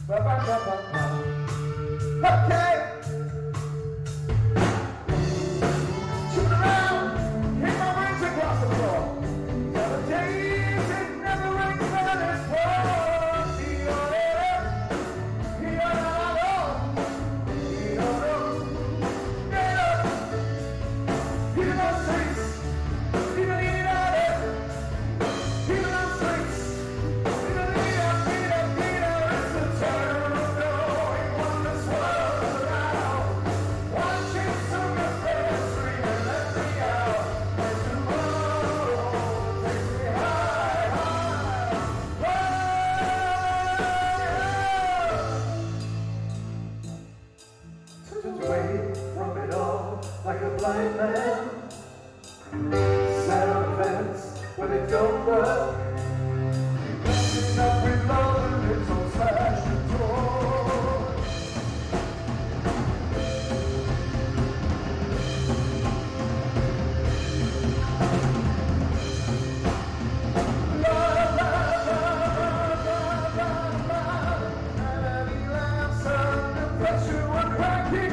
Okay. Shoot around, hit my rings across the floor. There are days it never rains, but it's pours. Away from it all, like a blind man, sat on a fence where it don't work. Messing up with love and it's all slashed and torn. La la la la la la la. Heavy laughs under pressure were cracking.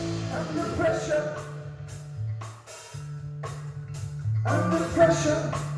Under pressure.